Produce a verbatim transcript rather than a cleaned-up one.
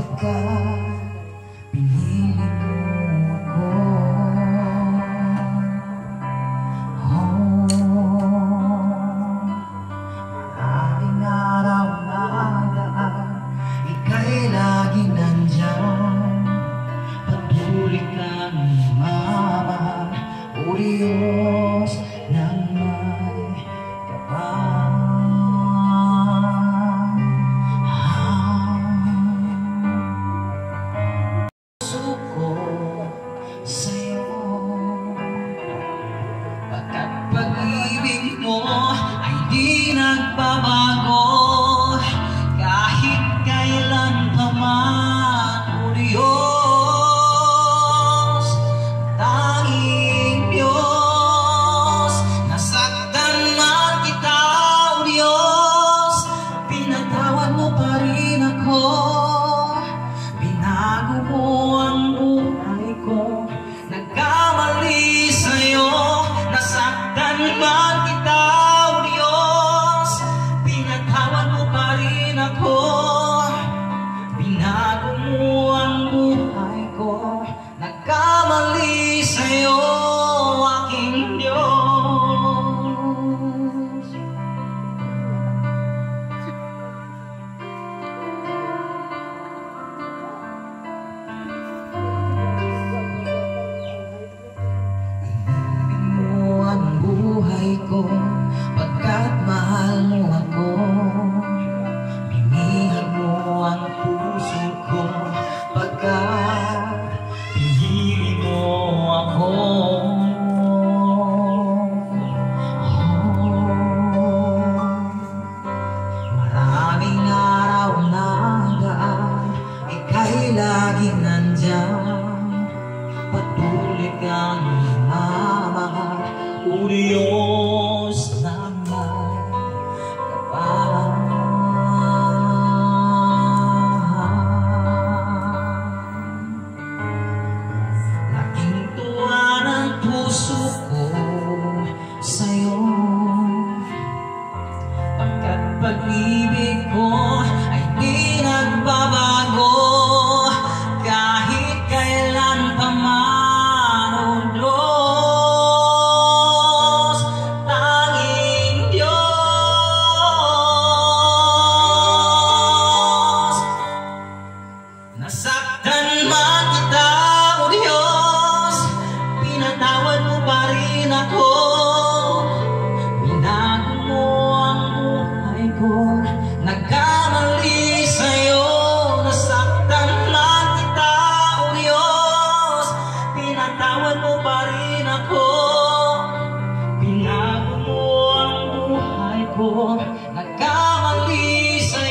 Pagkat pinili mo ako, oh, maraming araw na daan, ika'y lagi nandyan. Patuloy kang mamahal, o Diyos ng may kapal. Pag-ibig mo ay di nagbabago kahit kailan pa man, o Diyos, tanging Diyos. Nasaktan man kita, o Diyos, pinatawad mo pa rin ako. Binago mo ang buhay ko, nagkamali sa'yo. Nasaktan man kita, o Diyos, pinatawad mo pa rin ako. Binago mo ang buhay ko, nagkamali sa'yo, aking Diyos. Ko, pagkat mahal mo ako, binihag mo ang puso ko, pagkat pinili mo ako. Oh, maraming araw na daan, ika'y laging nandyan. Patuloy kang mamahal, o Diyos na may kapal. Laking tuwa ng puso ko sa'yo, pagkat pag-ibig ko ay di nagbabago kahit kailan pa man, o Diyos. Nasaktan man kita, o Diyos, pinatawad mo pa rin ako. Binago mo ang buhay ko, nagkamali sa'yo. Nasaktan man kita, o Diyos, pinatawad mo pa rin ako. Binago mo ang buhay ko, nagkamali sa'yo.